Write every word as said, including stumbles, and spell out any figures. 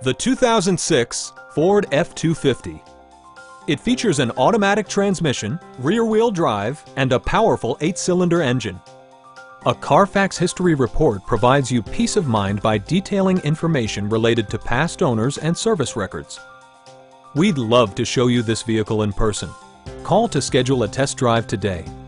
The two thousand six Ford F two fifty. It features an automatic transmission, rear-wheel drive, and a powerful eight-cylinder engine. A Carfax history report provides you peace of mind by detailing information related to past owners and service records. We'd love to show you this vehicle in person. Call to schedule a test drive today.